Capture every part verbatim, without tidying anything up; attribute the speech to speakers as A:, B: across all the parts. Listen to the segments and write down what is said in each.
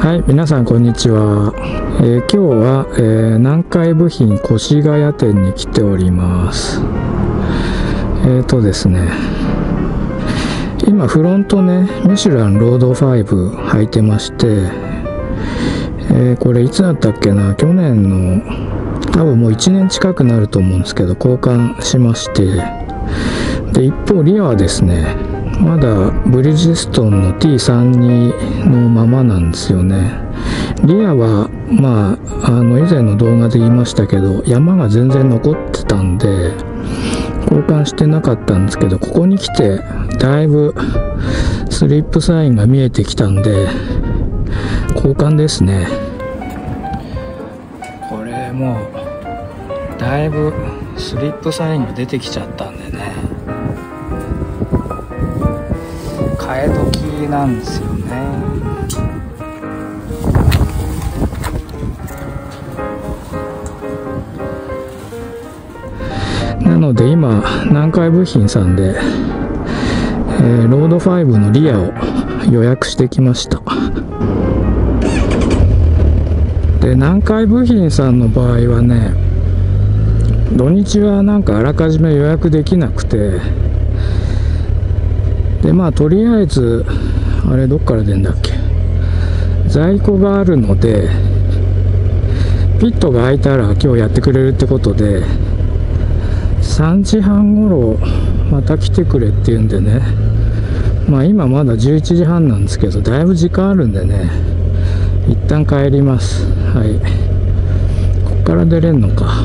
A: はい、皆さんこんにちは。えー、今日は、えー、南海部品越谷店に来ております。えーとですね、今フロントね、ミシュランロードファイブ履いてまして、えー、これいつだったっけな、去年の多分もういちねん近くなると思うんですけど、交換しまして、で一方リアはですね、まだブリヂストンの ティーさんじゅうに のままなんですよね。リアはまあ、あの以前の動画で言いましたけど、山が全然残ってたんで交換してなかったんですけど、ここに来てだいぶスリップサインが見えてきたんで交換ですね。これもうだいぶスリップサインが出てきちゃったんでね、替え時なんですよね。なので今南海部品さんで、えー、ロードファイブのリアを予約してきました。で南海部品さんの場合はね、土日はなんかあらかじめ予約できなくて、でまあとりあえずあれどっから出んだっけ、在庫があるのでピットが開いたら今日やってくれるってことで、さんじはんごろまた来てくれっていうんでね、まあ今まだじゅういちじはんなんですけど、だいぶ時間あるんでね、一旦帰ります。はい、こっから出れんのか。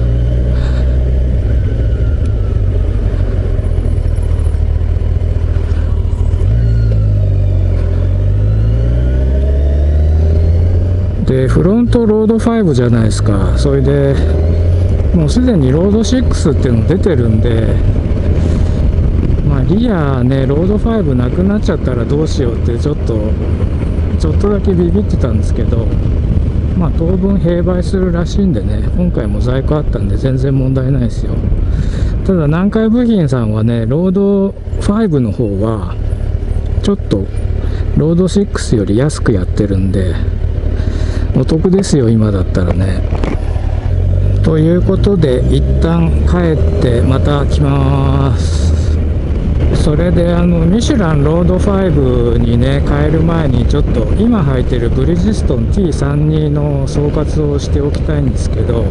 A: でフロントロードファイブじゃないですか。それでもうすでにロードシックスっていうの出てるんで、まあリアね、ロードファイブなくなっちゃったらどうしようってちょっとちょっとだけビビってたんですけど、まあ当分併売するらしいんでね、今回も在庫あったんで全然問題ないですよ。ただ南海部品さんはね、ロードファイブの方はちょっとロードシックスより安くやってるんでお得ですよ、今だったらね。ということで一旦帰ってまた来ます。それであのミシュランロードファイブにね変える前に、ちょっと今履いてるブリヂストン ティーさんじゅうに の総括をしておきたいんですけど、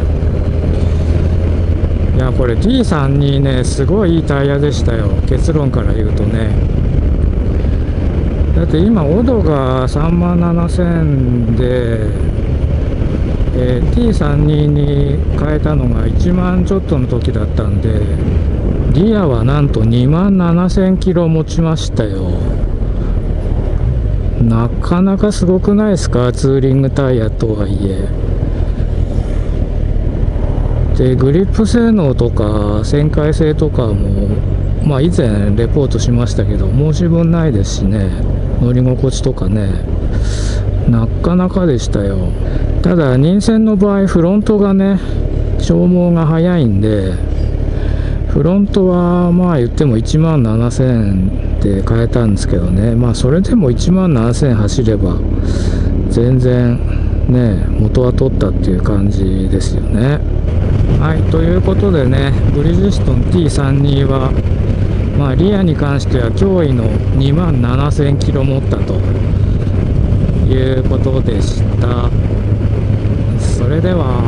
A: いやこれ ティーさんじゅうに ねすごいいいタイヤでしたよ、結論から言うとね。だって今オドがさんまんななせんで、えー、ティーさんじゅうに に変えたのがいちまんちょっとの時だったんで、リアはなんとにまんななせんキロ持ちましたよ。なかなかすごくないですか、ツーリングタイヤとはいえ。でグリップ性能とか旋回性とかもまあ以前レポートしましたけど申し分ないですしね、乗り心地とかね、なかなかでしたよ。ただ任線の場合フロントがね消耗が早いんで、フロントはまあ言ってもいちまんななせんで買えたんですけどね、まあそれでもいちまんななせん走れば全然ね元は取ったっていう感じですよね。はい、ということでね、ブリヂストン ティーさんじゅうに はまあリアに関しては驚異のにまんななせんキロ持ったということでした。それでは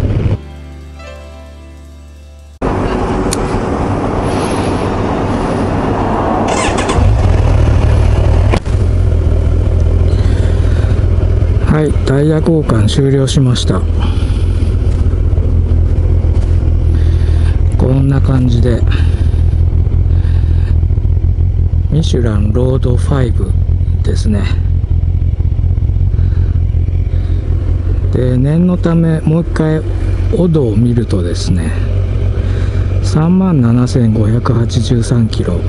A: はい、タイヤ交換終了しました。こんな感じでミシュランロードファイブですね。で念のためもう一回オドを見るとですね、さんまんななせんごひゃくはちじゅうさんキロ、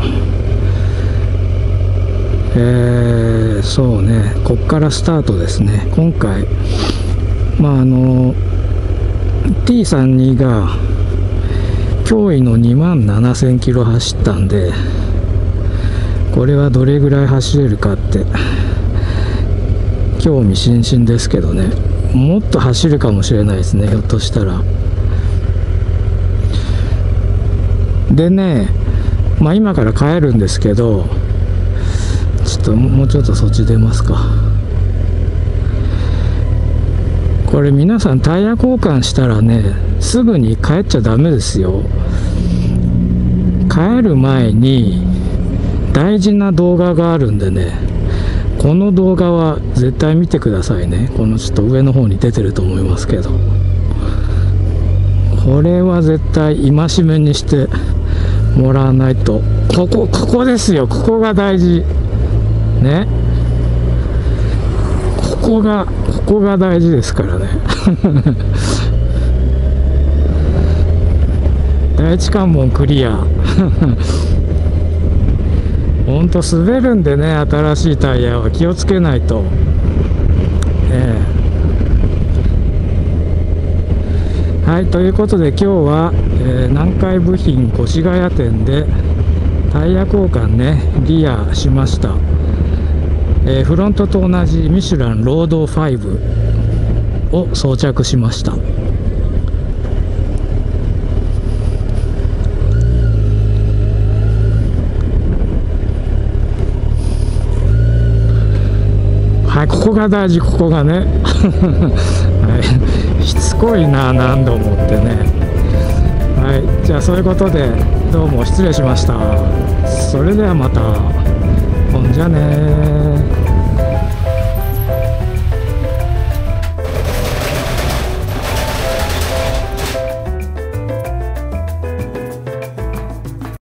A: えー、そうね、こっからスタートですね。今回まああの ティーさんじゅうに が驚異のにまんななせんキロ走ったんで、これはどれぐらい走れるかって興味津々ですけどね。もっと走るかもしれないですね、ひょっとしたら。でね、まあ今から帰るんですけど、ちょっともうちょっとそっち出ますか。これ皆さんタイヤ交換したらね、すぐに帰っちゃダメですよ。帰る前に大事な動画があるんでね、この動画は絶対見てくださいね。このちょっと上の方に出てると思いますけど、これは絶対戒めにしてもらわないと。ここここですよ、ここが大事ね。ここがここが大事ですからね。第一関門クリア。ほんと滑るんでね、新しいタイヤは気をつけないと。ええ、はい、ということで今日は、えー、南海部品越谷店でタイヤ交換ね、リアしました。えー、フロントと同じミシュランロードファイブを装着しました。はい、ここが大事、ここがね。はい、しつこいな、何度もってね。はい、じゃあそういうことでどうも失礼しました。それではまた。ほんじゃねー。